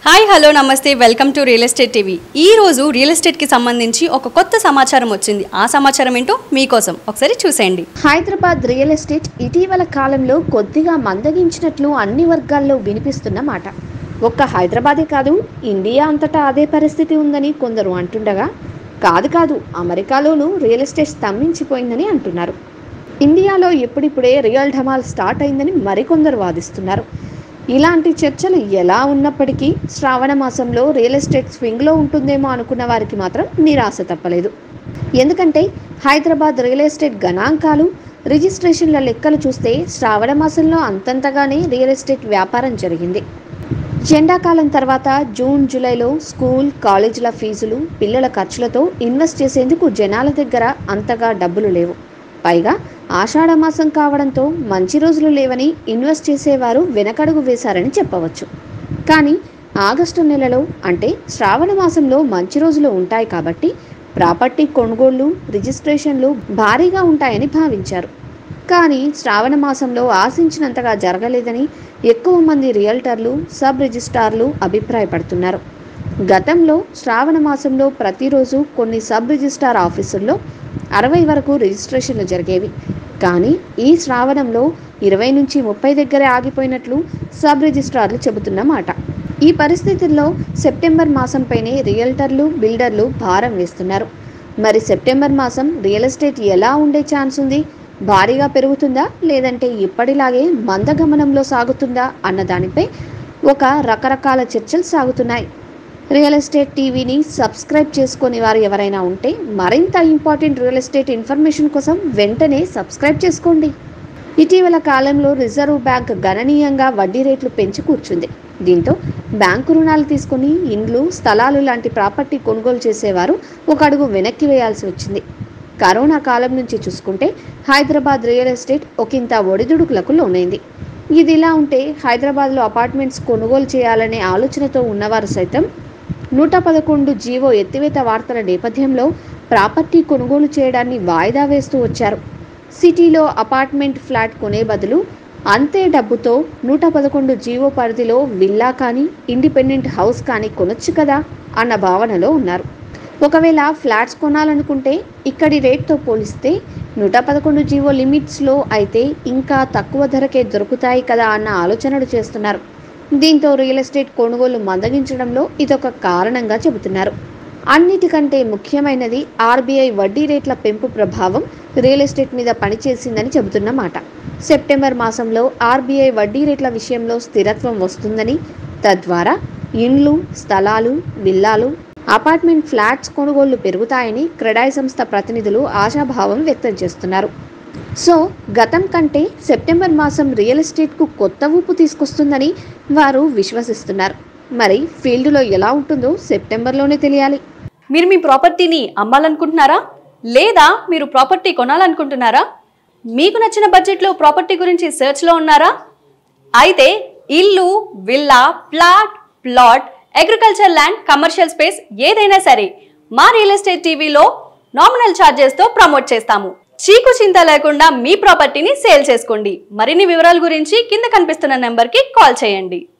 Hi hello నమస్తే welcome to real estate TV. ఈ రోజు రియల్ ఎస్టేట్ కి సంబంధించి ఒక కొత్త సమాచారం వచ్చింది. ఆ సమాచారం ఏంటో మీకోసం ఒకసారి చూసేయండి. హైదరాబాద్ రియల్ ఎస్టేట్ ఇటీవల కాలంలో కొద్దిగా మందగించినట్లు అన్ని వర్గాల్లో వినిపిస్తున్న మాట. ఒక్క హైదరాబాదే కాదు, ఇండియా అంతటా అదే పరిస్థితి ఉందని కొందరు అంటుండగా, కాదు అమెరికాలోనూ రియల్ ఎస్టేట్ స్తంభించిపోయిందని అంటున్నారు. ఇండియాలో ఇప్పుడిప్పుడే రియల్ ఢమాల్ స్టార్ట్ అయిందని మరికొందరు వాదిస్తున్నారు. ఇలాంటి చర్చలు ఎలా ఉన్నప్పటికీ శ్రావణ మాసంలో రియల్ ఎస్టేట్ స్వింగ్లో ఉంటుందేమో అనుకున్న వారికి మాత్రం నిరాశ తప్పలేదు. ఎందుకంటే హైదరాబాద్ రియల్ ఎస్టేట్ గణాంకాలు, రిజిస్ట్రేషన్ల లెక్కలు చూస్తే శ్రావణ మాసంలో అంతంతగానే రియల్ ఎస్టేట్ వ్యాపారం జరిగింది. ఎండాకాలం తర్వాత జూన్ జూలైలో స్కూల్ కాలేజీల ఫీజులు, పిల్లల ఖర్చులతో ఇన్వెస్ట్ చేసేందుకు జనాల దగ్గర అంతగా డబ్బులు లేవు. పైగా ఆషాఢ మాసం కావడంతో మంచి రోజులు లేవని ఇన్వెస్ట్ చేసేవారు వెనకడుగు వేశారని చెప్పవచ్చు. కానీ ఆగస్టు నెలలో అంటే శ్రావణ మాసంలో మంచి రోజులు ఉంటాయి కాబట్టి ప్రాపర్టీ కొనుగోళ్లు, రిజిస్ట్రేషన్లు భారీగా ఉంటాయని భావించారు. కానీ శ్రావణ మాసంలో ఆశించినంతగా జరగలేదని ఎక్కువ మంది రియల్టర్లు, సబ్ రిజిస్ట్రార్లు అభిప్రాయపడుతున్నారు. గతంలో శ్రావణ మాసంలో ప్రతిరోజు కొన్ని సబ్ రిజిస్ట్రార్ ఆఫీసుల్లో 60 వరకు రిజిస్ట్రేషన్లు జరిగేవి. కానీ ఈ శ్రావణంలో 20 నుంచి 30 దగ్గరే ఆగిపోయినట్లు సబ్ రిజిస్ట్రార్లు చెబుతున్నమాట. ఈ పరిస్థితుల్లో సెప్టెంబర్ మాసంపైనే రియల్టర్లు, బిల్డర్లు భారం వేస్తున్నారు. మరి సెప్టెంబర్ మాసం రియల్ ఎస్టేట్ ఎలా ఉండే ఛాన్స్ ఉంది? భారీగా పెరుగుతుందా, లేదంటే ఇప్పటిలాగే మందగమనంలో సాగుతుందా అన్న దానిపై రకరకాల చర్చలు సాగుతున్నాయి. రియల్ ఎస్టేట్ టీవీని సబ్స్క్రైబ్ చేసుకునే వారు ఎవరైనా ఉంటే మరింత ఇంపార్టెంట్ రియల్ ఎస్టేట్ ఇన్ఫర్మేషన్ కోసం వెంటనే సబ్స్క్రైబ్ చేసుకోండి. ఇటీవల కాలంలో రిజర్వ్ బ్యాంక్ గణనీయంగా వడ్డీ రేట్లు పెంచి కూర్చుంది. దీంతో బ్యాంకు రుణాలు తీసుకుని ఇండ్లు, స్థలాలు లాంటి ప్రాపర్టీ కొనుగోలు చేసేవారు ఒక అడుగు వెనక్కి వేయాల్సి వచ్చింది. కరోనా కాలం నుంచి చూసుకుంటే హైదరాబాద్ రియల్ ఎస్టేట్ ఒకంత ఒడిదుడుకులకు లోనైంది. ఇదిలా ఉంటే హైదరాబాద్లో అపార్ట్మెంట్స్ కొనుగోలు చేయాలనే ఆలోచనతో ఉన్నవారు సైతం 111 జీవో ఎత్తివేత వార్తల నేపథ్యంలో ప్రాపర్టీ కొనుగోలు చేయడాన్ని వాయిదా వేస్తూ వచ్చారు. సిటీలో అపార్ట్మెంట్ ఫ్లాట్ కొనే బదులు అంతే డబ్బుతో 111 జీవో పరిధిలో విల్లా కానీ, ఇండిపెండెంట్ హౌస్ కానీ కొనొచ్చు కదా అన్న భావనలో ఉన్నారు. ఒకవేళ ఫ్లాట్స్ కొనాలనుకుంటే ఇక్కడి రేట్తో పోలిస్తే 111 జీవో లిమిట్స్లో అయితే ఇంకా తక్కువ ధరకే దొరుకుతాయి కదా అన్న ఆలోచనలు చేస్తున్నారు. దీంతో రియల్ ఎస్టేట్ కొనుగోలు మందగించడంలో ఇదొక కారణంగా చెబుతున్నారు. అన్నిటికంటే ముఖ్యమైనది ఆర్బీఐ వడ్డీ రేట్ల పెంపు ప్రభావం రియల్ ఎస్టేట్ మీద పనిచేసిందని చెబుతున్నమాట. సెప్టెంబర్ మాసంలో ఆర్బీఐ వడ్డీ రేట్ల విషయంలో స్థిరత్వం వస్తుందని, తద్వారా ఇండ్లు, స్థలాలు, విల్లాలు, అపార్ట్మెంట్ ఫ్లాట్స్ కొనుగోళ్లు పెరుగుతాయని క్రెడాయ్ సంస్థ ప్రతినిధులు ఆశాభావం వ్యక్తం చేస్తున్నారు. సో గతం కంటే సెప్టెంబర్ మాసం రియల్ ఎస్టేట్కు కొత్త ఊపు తీసుకొస్తుందని వారు విశ్వసిస్తున్నారు. మరి ఫీల్డ్లో ఎలా ఉంటుందో సెప్టెంబర్లోనే తెలియాలి. మీరు మీ ప్రాపర్టీని అమ్మాలనుకుంటున్నారా, లేదా మీరు ప్రాపర్టీ కొనాలనుకుంటున్నారా? మీకు నచ్చిన బడ్జెట్లో ప్రాపర్టీ గురించి సెర్చ్లో ఉన్నారా? అయితే ఇల్లు, villa, plot, agriculture land, commercial space ఏదైనా సరే మా రియల్ ఎస్టేట్ టీవీలో నామినల్ ఛార్జెస్తో ప్రమోట్ చేస్తాము. చీకు చింత లేకుండా మీ ప్రాపర్టీని సేల్ చేసుకోండి. మరిన్ని వివరాల గురించి కింద కనిపిస్తున్న నెంబర్కి కాల్ చేయండి.